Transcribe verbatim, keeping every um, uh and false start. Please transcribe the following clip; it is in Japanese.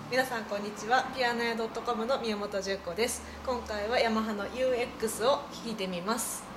皆さんこんにちは。ピアノ屋 .com の宮本純子です。今回はヤマハの ユーエックス を弾いてみます。